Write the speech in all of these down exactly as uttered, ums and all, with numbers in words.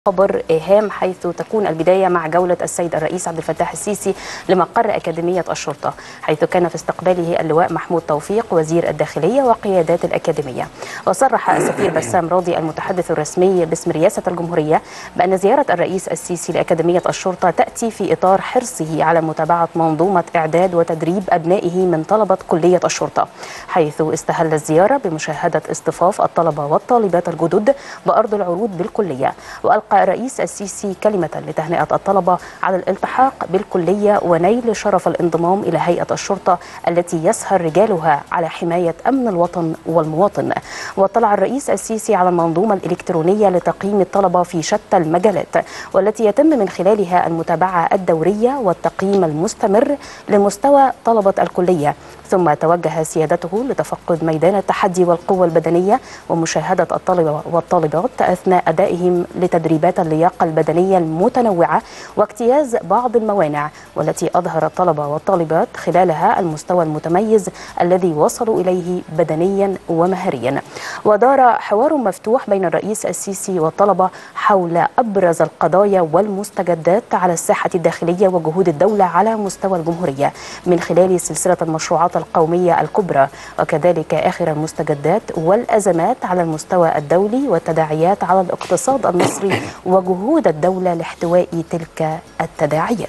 خبر هام حيث تكون البداية مع جولة السيد الرئيس عبد الفتاح السيسي لمقر أكاديمية الشرطة، حيث كان في استقباله اللواء محمود توفيق وزير الداخلية وقيادات الأكاديمية. وصرح السفير بسام راضي المتحدث الرسمي باسم رئاسة الجمهورية بأن زيارة الرئيس السيسي لأكاديمية الشرطة تأتي في إطار حرصه على متابعة منظومة إعداد وتدريب أبنائه من طلبة كلية الشرطة، حيث استهل الزيارة بمشاهدة اصطفاف الطلبة والطالبات الجدد بأرض العروض بالكلية. وألقى الرئيس السيسي كلمة لتهنئة الطلبة على الالتحاق بالكلية ونيل شرف الانضمام إلى هيئة الشرطة التي يسهر رجالها على حماية أمن الوطن والمواطن. واطلع الرئيس السيسي على المنظومة الإلكترونية لتقييم الطلبة في شتى المجالات، والتي يتم من خلالها المتابعة الدورية والتقييم المستمر لمستوى طلبة الكلية. ثم توجه سيادته لتفقد ميدان التحدي والقوة البدنية ومشاهدة الطلبة والطالبات أثناء أدائهم لتدريبات اللياقة البدنية المتنوعة واجتياز بعض الموانع، والتي أظهر الطلبة والطالبات خلالها المستوى المتميز الذي وصلوا إليه بدنيا ومهريا. ودار حوار مفتوح بين الرئيس السيسي والطلبة حول أبرز القضايا والمستجدات على الساحة الداخلية وجهود الدولة على مستوى الجمهورية من خلال سلسلة المشروعات القومية الكبرى، وكذلك آخر المستجدات والأزمات على المستوى الدولي والتداعيات على الاقتصاد المصري وجهود الدولة لاحتواء تلك التداعيات.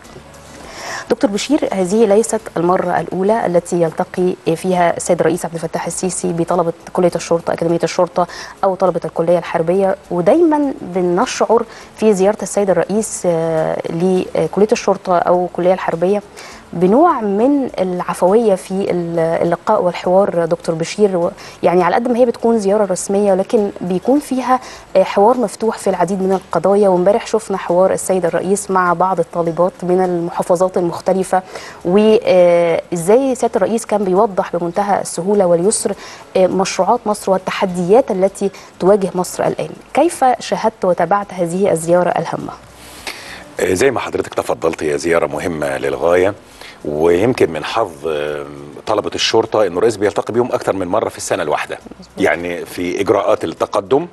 دكتور بشير، هذه ليست المرة الأولى التي يلتقي فيها السيد الرئيس عبد الفتاح السيسي بطلبة كلية الشرطة أكاديمية الشرطة أو طلبة الكلية الحربية، ودايما بنشعر في زيارة السيد الرئيس لكلية الشرطة أو الكلية الحربية بنوع من العفوية في اللقاء والحوار. دكتور بشير، يعني على قد ما هي بتكون زيارة رسمية لكن بيكون فيها حوار مفتوح في العديد من القضايا، وامبارح شفنا حوار السيد الرئيس مع بعض الطالبات من المحافظات المختلفة، وازاي سيادة الرئيس كان بيوضح بمنتهى السهولة واليسر مشروعات مصر والتحديات التي تواجه مصر الآن. كيف شاهدت وتابعت هذه الزيارة الهامة؟ زي ما حضرتك تفضلت، هي زيارة مهمة للغاية، ويمكن من حظ طلبة الشرطة انه الرئيس بيلتقي بيهم اكثر من مرة في السنة الواحدة، يعني في اجراءات التقدم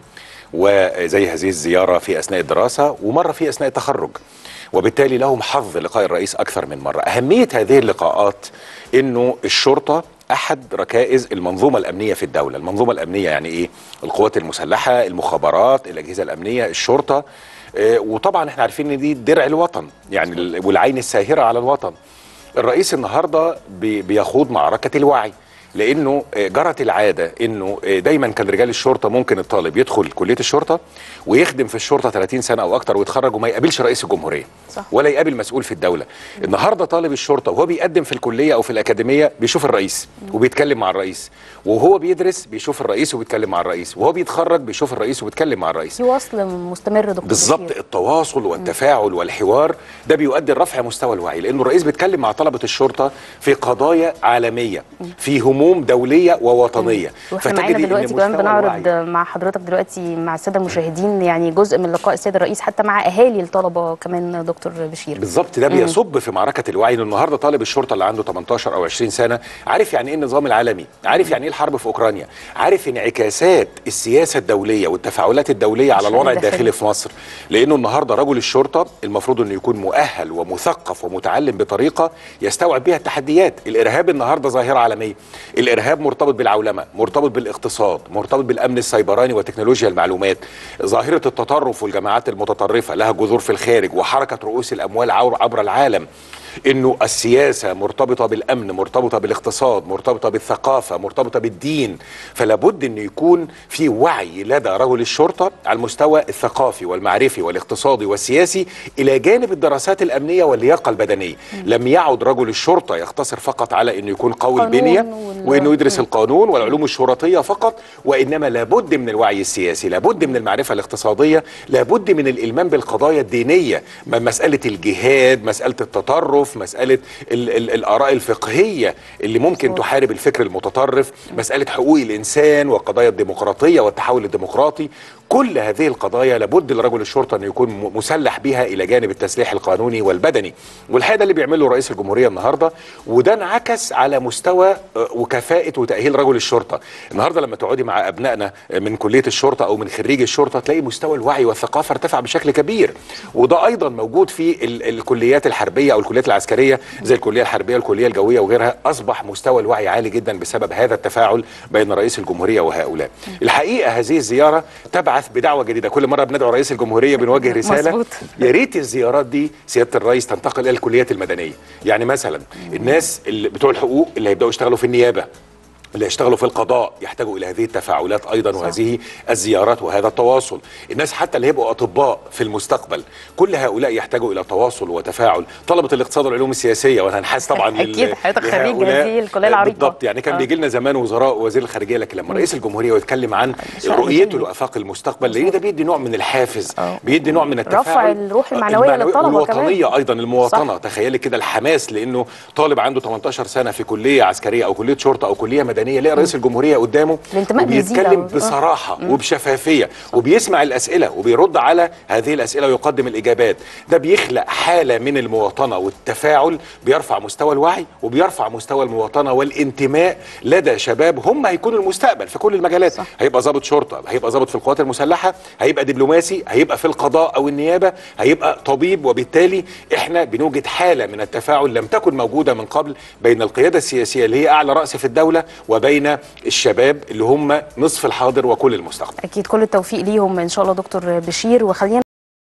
وزي هذه الزيارة في اثناء الدراسة ومرة في اثناء التخرج، وبالتالي لهم حظ لقاء الرئيس اكثر من مرة. اهمية هذه اللقاءات انه الشرطة احد ركائز المنظومة الامنية في الدولة. المنظومة الامنية يعني ايه؟ القوات المسلحة، المخابرات، الاجهزة الامنية، الشرطة، وطبعا احنا عارفين ان دي درع الوطن يعني والعين الساهرة على الوطن. الرئيس النهارده بيخوض معركة الوعي، لانه جرت العاده انه دايما كان رجال الشرطه ممكن الطالب يدخل كليه الشرطه ويخدم في الشرطه ثلاثين سنه او اكتر ويتخرج وما يقابلش رئيس الجمهوريه، صح، ولا يقابل مسؤول في الدوله. مم. النهارده طالب الشرطه وهو بيقدم في الكليه او في الاكاديميه بيشوف الرئيس مم. وبيتكلم مع الرئيس، وهو بيدرس بيشوف الرئيس وبيتكلم مع الرئيس، وهو بيتخرج بيشوف الرئيس وبيتكلم مع الرئيس. في وصل مستمر دكتور بالظبط. التواصل والتفاعل مم. والحوار ده بيؤدي لرفع مستوى الوعي، لانه الرئيس بيتكلم مع طلبه الشرطه في قضايا عالميه، مم. في هموم دوليه ووطنيه. واحنا معانا دلوقتي كمان بنعرض مع حضرتك دلوقتي مع الساده المشاهدين يعني جزء من لقاء السيد الرئيس حتى مع اهالي الطلبه كمان دكتور بشير. بالظبط، ده بيصب في معركه الوعي. النهارده طالب الشرطه اللي عنده ثمانية عشر او عشرين سنه عارف يعني ايه النظام العالمي، عارف يعني ايه الحرب في اوكرانيا، عارف انعكاسات السياسه الدوليه والتفاعلات الدوليه على الوضع الداخلي في مصر. لانه النهارده رجل الشرطه المفروض انه يكون مؤهل ومثقف ومتعلم بطريقه يستوعب بها التحديات. الارهاب النهارده ظاهره عالميه، الارهاب مرتبط بالعولمه، مرتبط بالاقتصاد، مرتبط بالامن السيبراني وتكنولوجيا المعلومات. ظاهره التطرف والجماعات المتطرفه لها جذور في الخارج وحركه رؤوس الاموال عبر العالم. انه السياسه مرتبطه بالامن، مرتبطه بالاقتصاد، مرتبطه بالثقافه، مرتبطه بالدين. فلا بد انه يكون في وعي لدى رجل الشرطه على المستوى الثقافي والمعرفي والاقتصادي والسياسي الى جانب الدراسات الامنيه واللياقه البدنيه. م. لم يعد رجل الشرطه يقتصر فقط على انه يكون قوي البنيه وال... وانه يدرس م. القانون والعلوم الشرطيه فقط، وانما لابد من الوعي السياسي، لابد من المعرفه الاقتصاديه، لابد من الالمام بالقضايا الدينيه، مساله الجهاد، مساله التطرف، مسألة ال ال الآراء الفقهية اللي ممكن صوت. تحارب الفكر المتطرف، مسألة حقوق الإنسان وقضايا الديمقراطية والتحول الديمقراطي. كل هذه القضايا لابد لرجل الشرطه انه يكون مسلح بها الى جانب التسليح القانوني والبدني، والحقيقه ده اللي بيعمله رئيس الجمهوريه النهارده، وده انعكس على مستوى وكفاءه وتاهيل رجل الشرطه. النهارده لما تقعدي مع ابنائنا من كليه الشرطه او من خريج الشرطه تلاقي مستوى الوعي والثقافه ارتفع بشكل كبير، وده ايضا موجود في ال الكليات الحربيه او الكليات العسكريه زي الكليه الحربيه والكليه الجويه وغيرها. اصبح مستوى الوعي عالي جدا بسبب هذا التفاعل بين رئيس الجمهوريه وهؤلاء. الحقيقه هذه الزياره تبعث بدعوه جديده، كل مره بندعو رئيس الجمهوريه بنوجه رساله. يا ريت الزيارات دي سياده الرئيس تنتقل الى الكليات المدنيه، يعني مثلا الناس اللي بتوع الحقوق اللي هيبداوا يشتغلوا في النيابه، اللي يشتغلوا في القضاء، يحتاجوا الى هذه التفاعلات ايضا صح. وهذه الزيارات وهذا التواصل. الناس حتى اللي هيبقوا اطباء في المستقبل، كل هؤلاء يحتاجوا الى تواصل وتفاعل. طلبه الاقتصاد والعلوم السياسيه، وانا هنحاس طبعا اكيد حضرتك خريج هذه الكليه العريقه بالضبط، يعني كان آه. بيجي لنا زمان وزراء ووزير الخارجيه، لكن لما رئيس الجمهوريه يتكلم عن رؤيته لافاق المستقبل لان ده بيدي نوع من الحافز، آه. بيدي نوع من التفاعل، رفع الروح المعنويه للطلبه والوطنيه كمان. ايضا المواطنه، تخيلي كده الحماس، لانه طالب عنده ثمانية عشر سنه في كليه عسكريه او كليه شرطه او كليه مدنيه، لا رئيس الجمهوريه قدامه وبيتكلم بصراحه أه. وبشفافيه وبيسمع الاسئله وبيرد على هذه الاسئله ويقدم الاجابات. ده بيخلق حاله من المواطنه والتفاعل، بيرفع مستوى الوعي وبيرفع مستوى المواطنه والانتماء لدى شباب هم هيكونوا المستقبل في كل المجالات. صح. هيبقى ضابط شرطه، هيبقى ضابط في القوات المسلحه، هيبقى دبلوماسي، هيبقى في القضاء او النيابه، هيبقى طبيب. وبالتالي احنا بنوجد حاله من التفاعل لم تكن موجوده من قبل بين القياده السياسيه اللي هي اعلى راس في الدوله وبين الشباب اللي هم نصف الحاضر وكل المستقبل. اكيد كل التوفيق ليهم ان شاء الله دكتور بشير. وخلينا